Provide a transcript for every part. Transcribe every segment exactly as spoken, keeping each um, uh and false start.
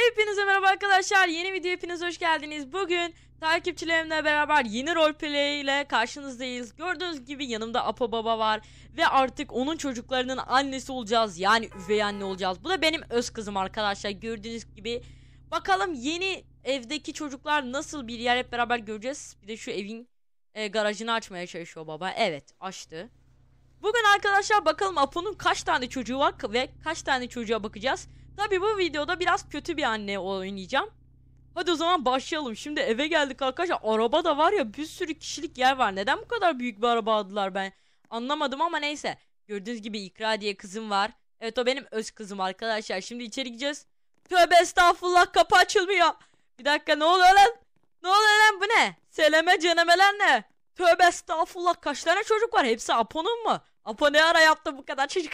Hepinize merhaba arkadaşlar. Yeni video hepiniz hoş geldiniz. Bugün takipçilerimle beraber yeni roleplay ile karşınızdayız. Gördüğünüz gibi yanımda Apo Baba var. Ve artık onun çocuklarının annesi olacağız. Yani üvey anne olacağız. Bu da benim öz kızım arkadaşlar. Gördüğünüz gibi. Bakalım yeni evdeki çocuklar nasıl bir yer, hep beraber göreceğiz. Bir de şu evin e, garajını açmaya çalışıyor baba. Evet, açtı. Bugün arkadaşlar bakalım Apo'nun kaç tane çocuğu var ve kaç tane çocuğa bakacağız. Tabi bu videoda biraz kötü bir anne oynayacağım. Hadi o zaman başlayalım. Şimdi eve geldik arkadaşlar. Araba da var ya, bir sürü kişilik yer var. Neden bu kadar büyük bir araba aldılar ben anlamadım ama neyse. Gördüğünüz gibi İkra diye kızım var. Evet, o benim öz kızım arkadaşlar. Şimdi içeri gideceğiz. Tövbe estağfurullah, kapı açılmıyor. Bir dakika, ne oluyor lan? Ne oluyor lan, bu ne? Seleme cenemeler ne? Tövbe estağfurullah, kaç tane çocuk var? Hepsi Apo'nun mu? Apo ne ara yaptı bu kadar çocuk?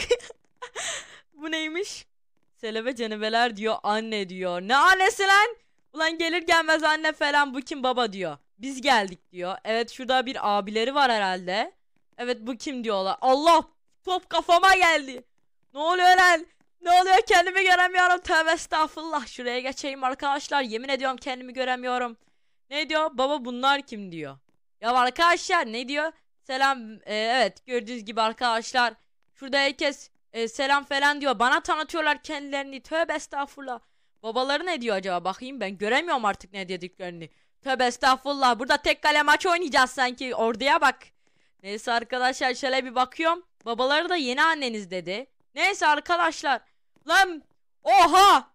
Bu neymiş? Seleme ceneveler diyor, anne diyor. Ne annesi lan? Ulan gelir gelmez anne falan, bu kim baba diyor. Biz geldik diyor. Evet, şurada bir abileri var herhalde. Evet, bu kim diyorlar. Allah, top kafama geldi. Ne oluyor lan? Ne oluyor, kendimi göremiyorum. Tövbe estağfurullah. Şuraya geçeyim arkadaşlar. Yemin ediyorum kendimi göremiyorum. Ne diyor? Baba bunlar kim diyor. Ya arkadaşlar ne diyor? Selam. Ee, evet, gördüğünüz gibi arkadaşlar. Şurada herkes e, selam falan diyor. Bana tanıtıyorlar kendilerini. Tövbe estağfurullah. Babaları ne diyor acaba? Bakayım, ben göremiyorum artık ne dediklerini. Tövbe estağfurullah. Burada tek kale maç oynayacağız sanki. Orduya bak. Neyse arkadaşlar, şöyle bir bakıyorum. Babaları da yeni anneniz dedi. Neyse arkadaşlar. Lan oha.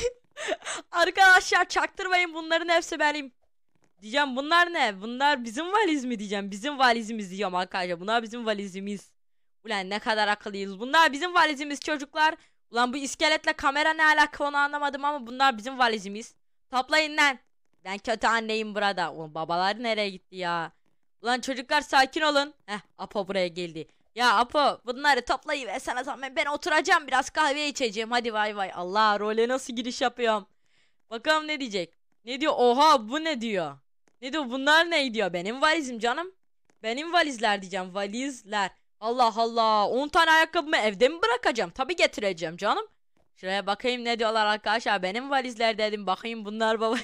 Arkadaşlar çaktırmayın, bunların hepsi benim. Diyeceğim, bunlar ne? Bunlar bizim valiz mi diyeceğim. Bizim valizimiz diyeceğim arkadaşlar. Bunlar bizim valizimiz. Ulan ne kadar akıllıyız. Bunlar bizim valizimiz çocuklar. Ulan bu iskeletle kamera ne alaka, onu anlamadım ama bunlar bizim valizimiz. Toplayın lan. Ben kötü anneyim burada. Ulan babalar nereye gitti ya? Ulan çocuklar sakin olun. Heh, Apo buraya geldi. Ya Apo, bunları toplayıversene tamam. Ben oturacağım, biraz kahve içeceğim. Hadi vay vay. Allah, role nasıl giriş yapıyorum. Bakalım ne diyecek. Ne diyor? Oha, bu ne diyor? Ne diyor, bunlar ne diyor? Benim valizim canım. Benim valizler diyeceğim, valizler. Allah Allah, on tane ayakkabımı evde mi bırakacağım? Tabi getireceğim canım. Şuraya bakayım ne diyorlar arkadaşlar. Benim valizler dedim, bakayım bunlar baba.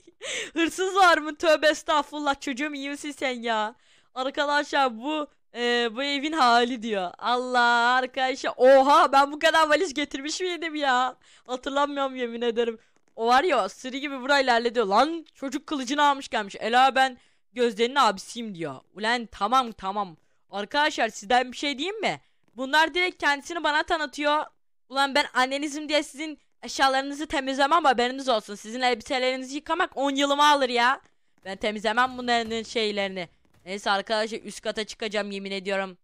Hırsız var mı? Tövbe estağfurullah, çocuğum iyi misin sen ya? Arkadaşlar bu e, bu evin hali diyor. Allah arkadaşlar, oha, ben bu kadar valiz getirmiş miydim ya? Hatırlamıyorum yemin ederim. O var ya, sırı gibi burayı ilerlediyor. Lan çocuk kılıcını almış gelmiş. Ela ben Gözde'nin abisiyim diyor. Ulan tamam tamam. Arkadaşlar sizden bir şey diyeyim mi? Bunlar direkt kendisini bana tanıtıyor. Ulan ben annenizim diye sizin eşyalarınızı temizlemem, haberiniz olsun. Sizin elbiselerinizi yıkamak on yılımı alır ya. Ben temizlemem bunların şeylerini. Neyse arkadaşlar, üst kata çıkacağım yemin ediyorum.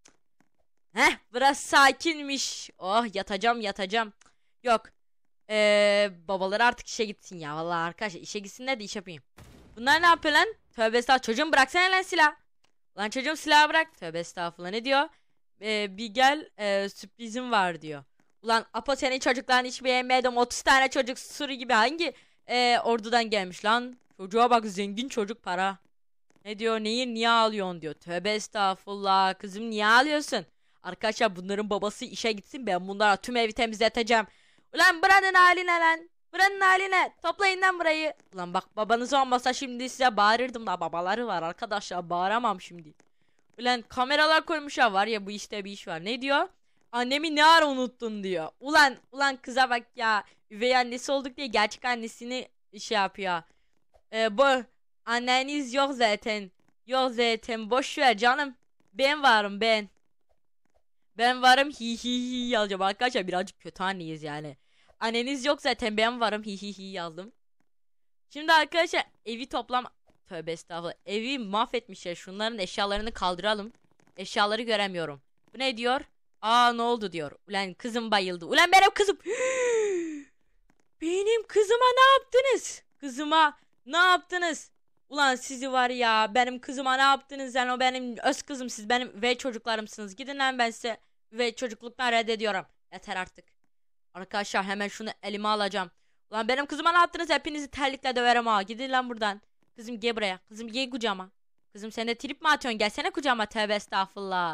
Heh, biraz sakinmiş. Oh, yatacağım yatacağım. Yok. Eee babaları artık işe gitsin ya. Vallahi arkadaşlar işe gitsinler de iş yapayım. Bunlar ne yapıyor lan? Tövbe estağfurullah. Çocuğum bıraksana lan silah. Lan çocuğum silahı bırak. Tövbe estağfurullah, ne diyor? Ee, bir gel, e, sürprizim var diyor. Ulan Apo, senin çocuklarını hiç beğenmedim. otuz tane çocuk sürü gibi hangi e, ordudan gelmiş lan? Çocuğa bak, zengin çocuk, para. Ne diyor? Neyi niye ağlıyorsun diyor. Tövbe estağfurullah. Kızım niye ağlıyorsun? Arkadaşlar bunların babası işe gitsin, ben bunlara tüm evi temizleteceğim. Ulan buranın haline lan. Buranın haline. Toplayın lan burayı. Ulan bak, babanız olmasa şimdi size bağırırdım da, babaları var arkadaşlar, bağıramam şimdi. Ulan kameralar koymuşlar, var ya bu işte bir iş var. Ne diyor? Annemi ne ara unuttun diyor. Ulan ulan kıza bak ya. Üvey annesi olduk diye gerçek annesini şey yapıyor. Ee, bu anneniz yok zaten. Yok zaten, boş ver canım. Ben varım ben. Ben varım hi hi hi yazacağım arkadaşlar, birazcık kötü anneyiz yani. Anneniz yok zaten, ben varım hi hi hi yazdım. Şimdi arkadaşlar evi toplam, tövbe estağfurullah, evi mahvetmişler. Şunların eşyalarını kaldıralım. Eşyaları göremiyorum. Bu ne diyor? Aa, ne oldu diyor. Ulan kızım bayıldı. Ulan benim kızım. Benim kızıma ne yaptınız? Kızıma ne yaptınız? Ulan sizi var ya, benim kızıma ne yaptınız yani? O benim öz kızım, siz benim ve çocuklarımsınız. Gidin lan, ben size ve çocukluktan reddediyorum. Yeter artık. Arkadaşlar hemen şunu elime alacağım. Ulan benim kızıma ne yaptınız? Hepinizi terlikle döverim ha. Gidin lan buradan. Kızım gel buraya. Kızım gel kucağıma. Kızım sen de trip mi atıyorsun? Gelsene kucağıma. Tövbe estağfurullah.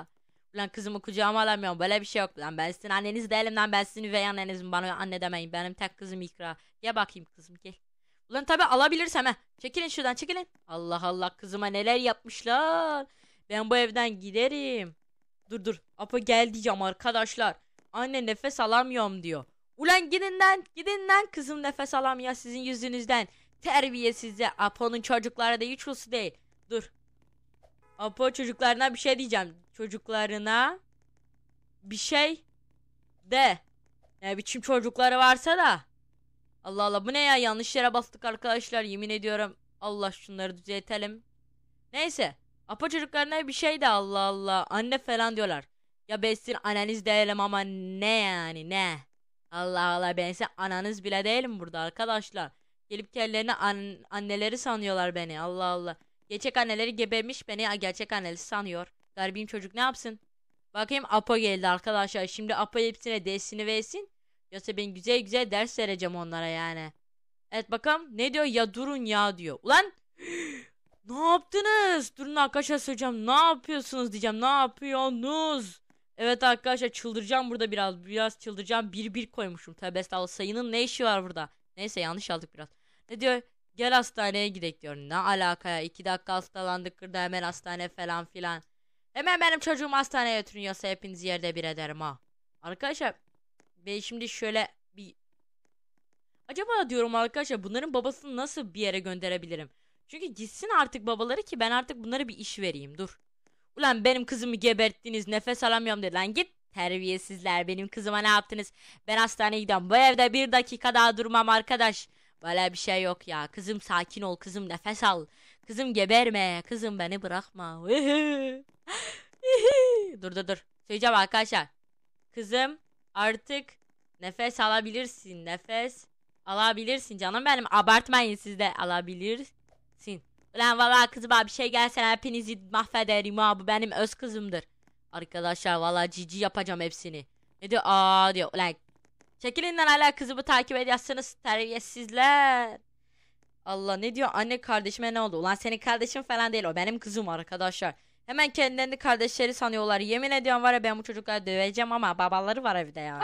Ulan kızımı kucağıma alamıyorum. Böyle bir şey yok lan. Ben sizin anneniz değilim lan. Ben sizin üvey annenizim. Bana anne demeyin. Benim tek kızım İkra. Gel bakayım kızım gel. Ulan tabi alabilirsem he. Çekilin şuradan çekilin. Allah Allah kızıma neler yapmışlar. Ben bu evden giderim. Dur dur. Apo gel diyeceğim arkadaşlar. Anne nefes alamıyorum diyor. Ulan gidin lan gidin lan. Kızım nefes alamıyor sizin yüzünüzden. Terbiyesizce. Apo'nun çocukları da hiç uslu değil. Dur. Apo çocuklarına bir şey diyeceğim. Çocuklarına bir şey de. Ne biçim çocukları varsa da. Allah Allah bu ne ya, yanlış yere bastık arkadaşlar, yemin ediyorum. Allah şunları düzeltelim. Neyse. Apo çocuklarına bir şey de Allah Allah. Anne falan diyorlar. Ya ben sizin anneniz değilim ama ne yani ne? Allah Allah ben sizin ananız bile değilim burada arkadaşlar. Gelip kendilerini an anneleri sanıyorlar beni. Allah Allah. Gerçek anneleri gebermiş beni gerçek annesi sanıyor. Garibim çocuk ne yapsın? Bakayım Apo geldi arkadaşlar. Şimdi Apo hepsine dersini versin. Yoksa ben güzel güzel ders vereceğim onlara yani. Evet bakalım ne diyor, ya durun ya diyor. Ulan ne yaptınız? Durun arkadaşlar söyleyeceğim. Ne yapıyorsunuz diyeceğim. Ne yapıyorsunuz? Evet arkadaşlar çıldıracağım burada biraz. Biraz çıldıracağım. Bir bir koymuşum. Tövbe estağfurullah, sayının ne işi var burada? Neyse yanlış aldık biraz. Ne diyor? Gel hastaneye gidelim diyor. Ne alaka ya? İki dakika hastalandık kırda hemen hastane falan filan. Hemen benim çocuğumu hastaneye götürün yoksa hepinizi yerde bir ederim ha. Arkadaşlar ben şimdi şöyle bir... Acaba diyorum arkadaşlar bunların babasını nasıl bir yere gönderebilirim? Çünkü gitsin artık babaları ki ben artık bunlara bir iş vereyim, dur. Ulan benim kızımı geberttiniz, nefes alamıyorum dedi lan, git. Terbiyesizler, benim kızıma ne yaptınız? Ben hastaneye gidiyorum, bu evde bir dakika daha durmam arkadaş. Böyle bir şey yok ya, kızım sakin ol, kızım nefes al. Kızım geberme, kızım beni bırakma. Dur dur dur söyleyeceğim arkadaşlar. Kızım artık nefes alabilirsin, nefes alabilirsin canım benim, abartmayın siz de, alabilirsin. Ulan valla kızıma bir şey gelse hepinizi mahvederim ha, bu benim öz kızımdır. Arkadaşlar valla cici yapacağım hepsini. Ne diyor, aa diyor ulan. Çekilin lan, hala kızımı takip ediyorsunuz terbiyesizler. Allah ne diyor, anne kardeşime ne oldu? Ulan senin kardeşin falan değil, o benim kızım arkadaşlar. Hemen kendilerini kardeşleri sanıyorlar. Yemin ediyorum var ya ben bu çocukları döveceğim ama babaları var evde ya.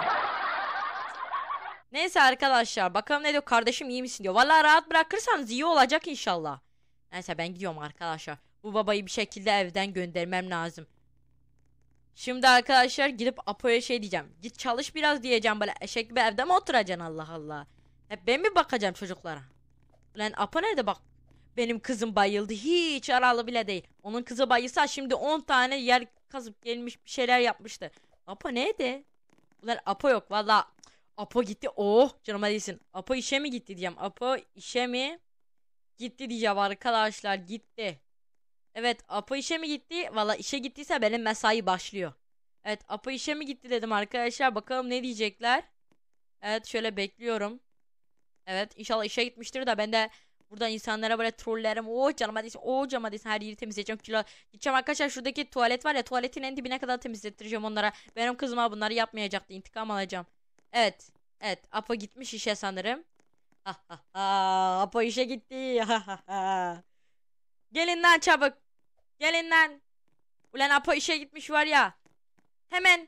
Neyse arkadaşlar bakalım ne diyor, kardeşim iyi misin diyor. Vallahi rahat bırakırsanız iyi olacak inşallah. Neyse ben gidiyorum arkadaşlar. Bu babayı bir şekilde evden göndermem lazım. Şimdi arkadaşlar gidip Apo'ya şey diyeceğim. Git çalış biraz diyeceğim, böyle eşek gibi evde mi oturacaksın Allah Allah. Hep ben mi bakacağım çocuklara? Lan Apo nerede bak? Benim kızım bayıldı. Hiç aralı bile değil. Onun kızı bayılsa şimdi on tane yer kazıp gelmiş bir şeyler yapmıştı. Apo nerede? Ulan Apo yok valla. Apo gitti. Oh canıma değilsin. Apo işe mi gitti diyeceğim. Apo işe mi gitti diyeceğim arkadaşlar, gitti. Evet Apo işe mi gitti? Valla işe gittiyse benim mesai başlıyor. Evet Apo işe mi gitti dedim arkadaşlar. Bakalım ne diyecekler. Evet şöyle bekliyorum. Evet inşallah işe gitmiştir de ben de burada insanlara böyle trollerim. Oh canıma değilsin. Oh canıma değilsin. Her yeri temizleyeceğim. Kilo. Gideceğim arkadaşlar şuradaki tuvalet var ya. Tuvaletin en dibine kadar temizlettireceğim onlara. Benim kızıma bunları yapmayacaktı. İntikam alacağım. Evet. Evet. Apo gitmiş işe sanırım. Ha ha ha. Apo işe gitti. Ha ha ha. Gelin lan çabuk. Gelin lan. Ulan Apo işe gitmiş var ya. Hemen.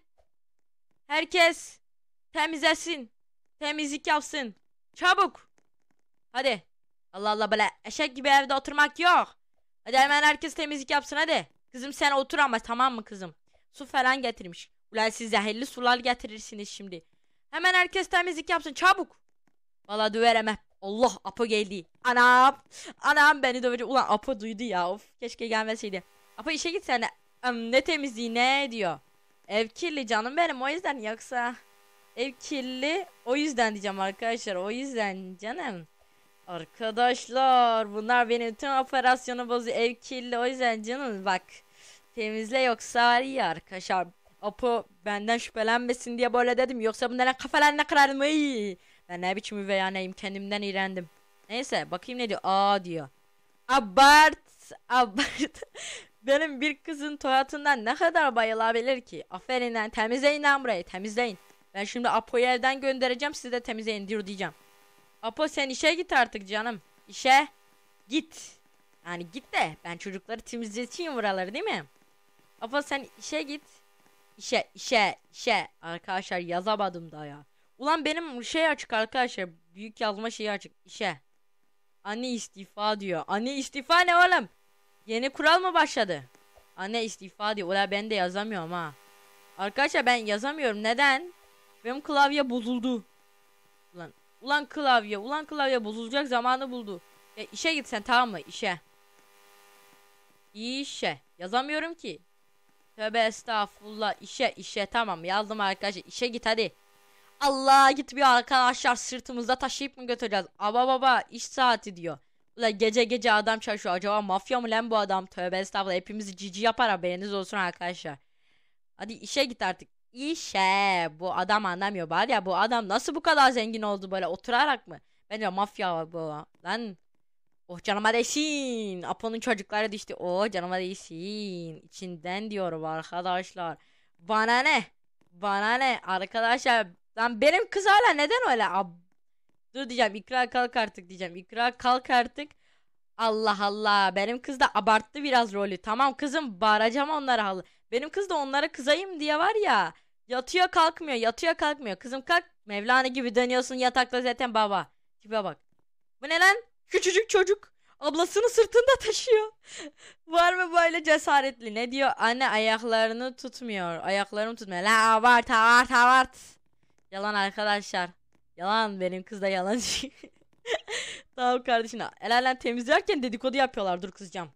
Herkes temizlesin. Temizlik yapsın. Çabuk. Hadi. Allah Allah böyle eşek gibi evde oturmak yok. Hadi hemen herkes temizlik yapsın hadi. Kızım sen otur ama tamam mı kızım? Su falan getirmiş. Ulan siz zehirli sular getirirsiniz şimdi. Hemen herkes temizlik yapsın çabuk. Valla döverim hep. Allah Apo geldi. Anam. Anam beni dövecek. Ulan Apo duydu ya. Of keşke gelmeseydi. Apo işe git sen de. Um, ne temizliği ne diyor. Ev kirli canım benim o yüzden, yoksa ev kirli o yüzden diyeceğim arkadaşlar, o yüzden canım. Arkadaşlar bunlar benim tüm operasyonu bozuyor, ev kirli o yüzden canım, bak temizle yoksa var ya arkadaşlar. Apo benden şüphelenmesin diye böyle dedim, yoksa bunların kafalarına kırarım. Iy. Ben ne biçim üvey anneyim, kendimden iğrendim. Neyse bakayım ne diyor, aa diyor. Abart abart. Benim bir kızın tuvaletinden ne kadar bayılabilir ki? Aferin lan, temizleyin lan burayı, temizleyin. Ben şimdi Apo'yu evden göndereceğim, siz de temizleyin diyor diyeceğim. Apo sen işe git artık canım. İşe git. Yani git de ben çocukları temizleteyim buraları değil mi? Apo sen işe git. işe işe işe. Arkadaşlar yazamadım da ya. Ulan benim şey açık arkadaşlar. Büyük yazma şeyi açık. İşe. Anne istifa diyor. Anne istifa ne oğlum? Yeni kural mı başladı? Anne istifa diyor. Ulan ben de yazamıyorum ha. Arkadaşlar ben yazamıyorum. Neden? Benim klavye bozuldu. Ulan, ulan klavye. Ulan klavye bozulacak zamanı buldu. Ya işe gitsen tamam mı? İşe. İşe. Yazamıyorum ki. Tövbe estağfurullah. İşe işe tamam yazdım arkadaşlar. İşe git hadi. Allah gitmiyor arkadaşlar, sırtımızda taşıyıp mı götüreceğiz? Aba baba iş saati diyor. Ulan gece gece adam çalışıyor. Acaba mafya mı lan bu adam? Tövbe estağfurullah, hepimizi cici yapar, haberiniz olsun arkadaşlar. Hadi işe git artık. İşe. Bu adam anlamıyor bari ya, bu adam nasıl bu kadar zengin oldu böyle oturarak mı? Bence mafya bu lan. Oh canıma değsin. Apo'nun çocukları düştü. Oh canıma değsin. İçinden diyorum arkadaşlar. Bana ne? Bana ne? Arkadaşlar lan benim kız hala neden öyle? Ab Dur diyeceğim. İkra kalk artık diyeceğim. İkra kalk artık. Allah Allah. Benim kız da abarttı biraz rolü. Tamam kızım, bağıracağım onlara halı. Benim kız da onlara kızayım diye var ya. Yatıyor kalkmıyor. Yatıyor kalkmıyor. Kızım kalk. Mevlana gibi dönüyorsun yatakta zaten baba. Tipe bak. Bu ne lan? Küçücük çocuk. Ablasını sırtında taşıyor. Var mı böyle cesaretli? Ne diyor? Anne ayaklarını tutmuyor. Ayaklarımı tutmuyor. La abart abart abart. Yalan arkadaşlar. Yalan, benim kız da yalancı. Tamam kardeşim. El alem temizlerken dedikodu yapıyorlar. Dur kızacağım.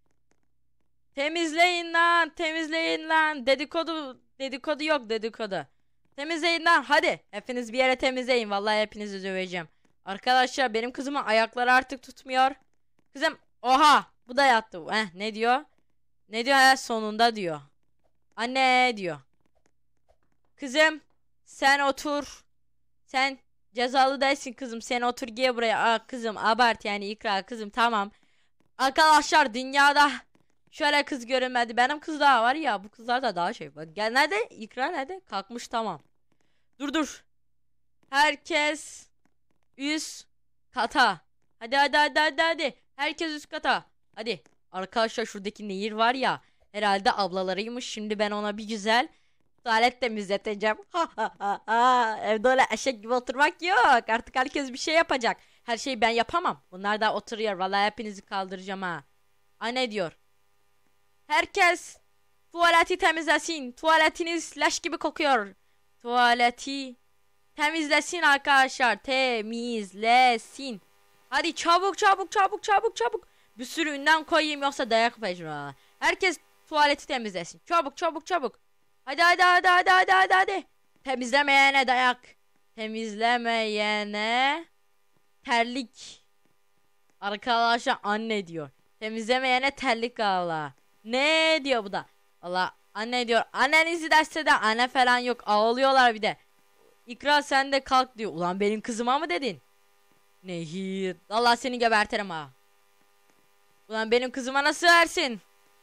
Temizleyin lan. Temizleyin lan. Dedikodu. Dedikodu yok dedikodu. Temizleyin lan. Hadi. Hepiniz bir yere temizleyin. Vallahi hepinizi döveceğim. Arkadaşlar benim kızımın ayakları artık tutmuyor. Kızım oha bu da yattı. Eh, ne diyor? Ne diyor? He, sonunda diyor. Anne diyor. Kızım sen otur. Sen cezalı değilsin kızım. Sen otur gel buraya. Aa, kızım abart yani ikra kızım tamam. Arkadaşlar dünyada şöyle kız görünmedi. Benim kız daha var ya, bu kızlar da daha şey. Bak gel nerede? İkra nerede? Kalkmış tamam. Dur dur. Herkes üst kata. Hadi hadi hadi hadi hadi. Herkes üst kata. Hadi. Arkadaşlar şuradaki nehir var ya. Herhalde ablalarıymış. Şimdi ben ona bir güzel tuvalet temizleteceğim. Ha ha ha ha. Evde öyle eşek gibi oturmak yok. Artık herkes bir şey yapacak. Her şeyi ben yapamam. Bunlar da oturuyor. Vallahi hepinizi kaldıracağım ha. Anne diyor. Herkes tuvaleti temizlesin. Tuvaletiniz leş gibi kokuyor. Tuvaleti temizlesin arkadaşlar. Temizlesin. Hadi çabuk çabuk çabuk çabuk çabuk. Bir sürü ünlem koyayım yoksa dayak yapacağım. Herkes tuvaleti temizlesin. Çabuk çabuk çabuk. Hadi hadi hadi hadi hadi hadi hadi. Temizlemeyene dayak. Temizlemeyene terlik. Arkadaşlar anne diyor. Temizlemeyene terlik valla. Ne diyor bu da? Valla anne diyor. Annenizi derse de anne falan yok. Ağlıyorlar bir de. İkra sen de kalk diyor. Ulan benim kızıma mı dedin? Nehir. Vallahi seni gebertirim ha. Ulan benim kızıma nasıl versin?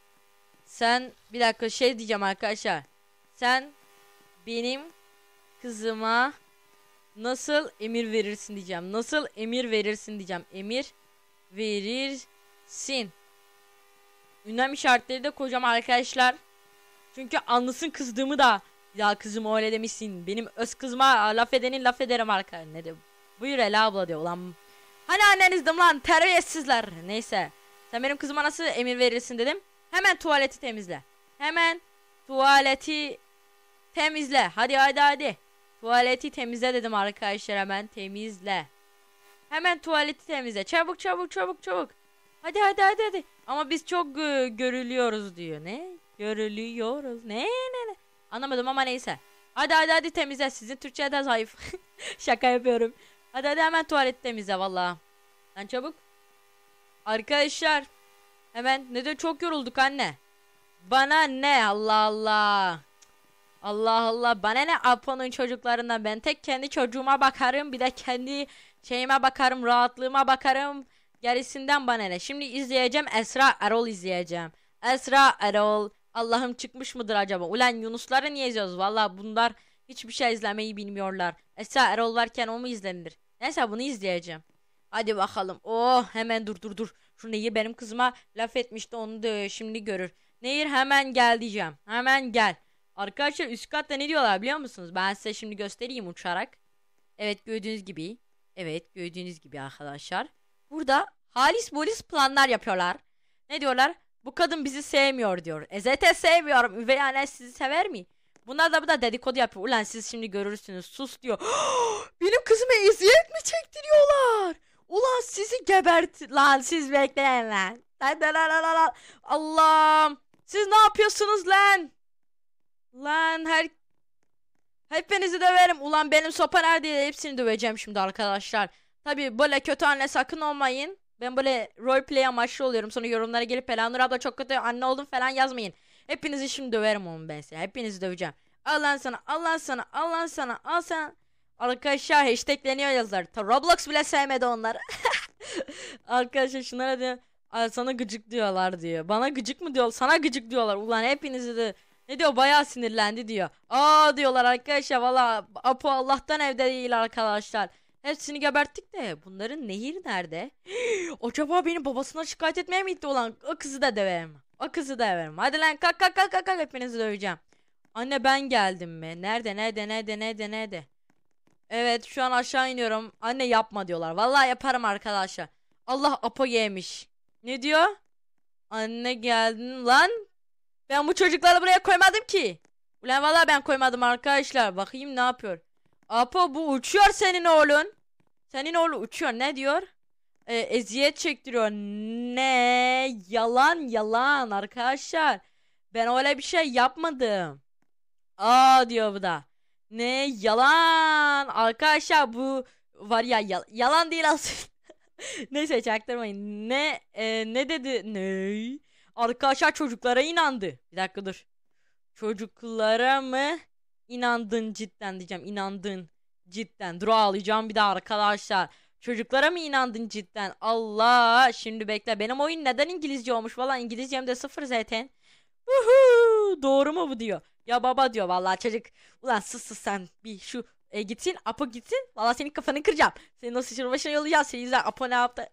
Sen bir dakika şey diyeceğim arkadaşlar. Sen benim kızıma nasıl emir verirsin diyeceğim. Nasıl emir verirsin diyeceğim. Emir verirsin. Ünlem işaretleri de koyacağım arkadaşlar. Çünkü anlasın kızdığımı da. Ya kızım öyle demişsin. Benim öz kızıma laf edenin laf ederim arkadaşlar. Ne diyor? Buyur Ela abla diyor. Ulan hani annenizdim lan terbiyesizler. Neyse. Sen benim kızıma nasıl emir verirsin dedim. Hemen tuvaleti temizle. Hemen tuvaleti temizle. Hadi hadi hadi. Tuvaleti temizle dedim arkadaşlar, hemen temizle. Hemen tuvaleti temizle. Çabuk çabuk çabuk çabuk. Hadi hadi hadi hadi. Ama biz çok gö görülüyoruz diyor. Ne? Görülüyoruz. Ne ne ne? Anlamadım ama neyse. Hadi hadi hadi temizle. Sizin Türkçe'de zayıf. Şaka yapıyorum. Hadi hadi hemen tuvalet temizle valla. Lan çabuk. Arkadaşlar. Hemen. Neden çok yorulduk anne? Bana ne? Allah Allah. Allah Allah. Bana ne Apo'nun çocuklarından? Ben tek kendi çocuğuma bakarım. Bir de kendi şeyime bakarım. Rahatlığıma bakarım. Gerisinden bana ne? Şimdi izleyeceğim. Esra Erol izleyeceğim. Esra Erol. Allah'ım çıkmış mıdır acaba? Ulan Yunusları niye izliyoruz? Valla bunlar hiçbir şey izlemeyi bilmiyorlar. Esra Erol varken o mu izlenir? Neyse bunu izleyeceğim. Hadi bakalım. Oh hemen dur dur dur. Şu Nehir benim kızıma laf etmişti, onu da şimdi görür. Nehir hemen gel diyeceğim. Hemen gel. Arkadaşlar üst katta ne diyorlar biliyor musunuz? Ben size şimdi göstereyim uçarak. Evet gördüğünüz gibi. Evet gördüğünüz gibi arkadaşlar. Burada halis bolis planlar yapıyorlar. Ne diyorlar? Bu kadın bizi sevmiyor diyor. E zaten sevmiyorum. Üvey anne sizi sever mi? Bunlar da bu da dedikodu yapıyor. Ulan siz şimdi görürsünüz. Sus diyor. Benim kızıma eziyet mi çektiriyorlar? Ulan sizi gebert... Lan siz bekleyin lan. Lan lan lan lan lan. Allah'ım. Siz ne yapıyorsunuz lan? Lan her... Hepinizi döverim. Ulan benim sopa nerede? Hepsini döveceğim şimdi arkadaşlar. Tabii böyle kötü anne sakın olmayın. Ben böyle roleplay amaçlı oluyorum. Sonra yorumlara gelip Elanur abla çok kötü anne oldum falan yazmayın. Hepinizi şimdi döverim onu ben size. Hepinizi döveceğim. Al lan sana, al lan sana, al lan sana, al sana. Arkadaşlar hashtagleniyor yazılar. Ta Roblox bile sevmedi onları. Arkadaşlar şunlara diyor. "Ay, sana gıcık diyorlar diyor. Bana gıcık mı diyor? Sana gıcık diyorlar. Ulan hepinizi de ne diyor bayağı sinirlendi diyor. Aa diyorlar arkadaşlar valla Apo Allah'tan evde değil arkadaşlar. Hepsini geberttik de bunların nehir nerede? Acaba benim babasına şikayet etmeye mi gitti olan? O kızı da döverim. O kızı da döverim. Hadi lan kalk kalk kalk kalk kalk hepinizi döveceğim. Anne ben geldim mi? Nerede nerede nerede nerede nerede? Evet şu an aşağı iniyorum. Anne yapma diyorlar. Vallahi yaparım arkadaşlar. Allah Apo yemiş. Ne diyor? Anne geldin lan. Ben bu çocukları buraya koymadım ki. Ulan vallahi ben koymadım arkadaşlar. Bakayım ne yapıyor. Apo bu uçuyor senin oğlun. Senin oğlu uçuyor. Ne diyor? Ee, eziyet çektiriyor. Ne? Yalan yalan arkadaşlar. Ben öyle bir şey yapmadım. Aa diyor bu da. Ne? Yalan. Arkadaşlar bu var ya yal- yalan değil aslında. Neyse çaktırmayın. Ne e, ne dedi? Ne? Arkadaşlar çocuklara inandı. Bir dakika dur. Çocuklara mı inandın cidden diyeceğim. İnandın cidden. Dur ağlayacağım bir daha arkadaşlar. Çocuklara mı inandın cidden? Allah. Şimdi bekle. Benim oyun neden İngilizce olmuş? Valla İngilizcem de sıfır zaten. Uhu, doğru mu bu diyor. Ya baba diyor vallahi çocuk. Ulan sus sus sen bir şu e, gitsin Apo gitsin. Valla senin kafanı kıracağım. Senin o sıçır başına yollayacağım. Seni yüzden Apo ne yaptı?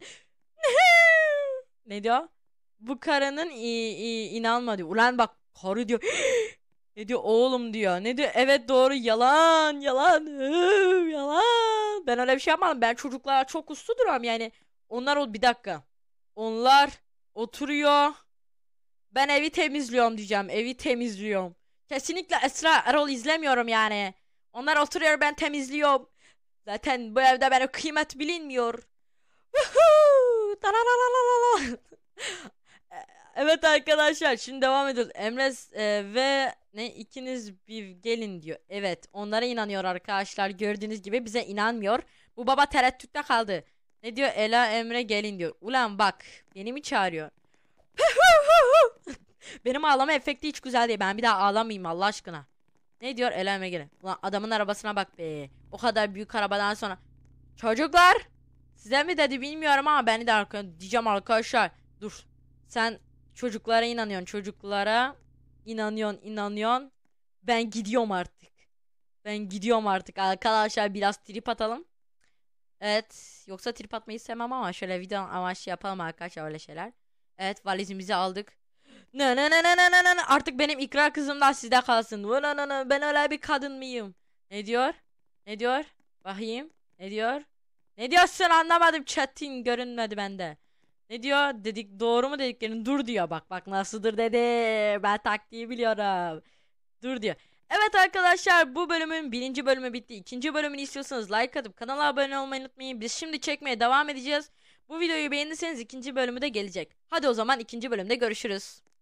Ne diyor? Bu karının i- i- inanma diyor. Ulan bak karı diyor. Ne diyor oğlum diyor. Ne diyor? Evet doğru yalan yalan üf, yalan. Ben öyle bir şey yapmadım. Ben çocuklara çok uslu duruyorum yani. Onlar o bir dakika. Onlar oturuyor. Ben evi temizliyorum diyeceğim. Evi temizliyorum. Kesinlikle Esra Erol izlemiyorum yani. Onlar oturuyor ben temizliyorum. Zaten bu evde benim kıymet bilinmiyor. Woohoo! Tararararara. Evet arkadaşlar şimdi devam ediyoruz. Emre e, ve ne ikiniz bir gelin diyor. Evet onlara inanıyor arkadaşlar. Gördüğünüz gibi bize inanmıyor. Bu baba tereddütte kaldı. Ne diyor? Ela Emre gelin diyor. Ulan bak beni mi çağırıyor? Benim ağlama efekti hiç güzel değil. Ben bir daha ağlamayayım Allah aşkına. Ne diyor? Ela Emre gelin. Ulan adamın arabasına bak be. O kadar büyük arabadan sonra. Çocuklar. Size mi dedi bilmiyorum ama beni de arka diyeceğim arkadaşlar. Dur. Sen çocuklara inanıyorsun. Çocuklara inanıyorsun, inanıyorsun. Ben gidiyorum artık. Ben gidiyorum artık. Arkadaşlar biraz trip atalım. Evet. Yoksa trip atmayı sevmem ama şöyle video amaçlı yapalım arkadaşlar öyle şeyler. Evet valizimizi aldık. Ne ne ne ne ne ne ne artık benim ikrar kızım da sizde kalsın. Ne ne ne ne ben öyle bir kadın mıyım? Ne diyor? Ne diyor? Bakayım. Ne diyor? Ne diyorsun anlamadım chat'in görünmedi bende. Ne diyor? Dedik doğru mu dediklerini dur diyor bak bak nasıldır dedi. Ben taktiği biliyorum. Dur diyor. Evet arkadaşlar bu bölümün birinci bölümü bitti. İkinci bölümünü istiyorsanız like atıp kanala abone olmayı unutmayın. Biz şimdi çekmeye devam edeceğiz. Bu videoyu beğenirseniz ikinci bölümü de gelecek. Hadi o zaman ikinci bölümde görüşürüz.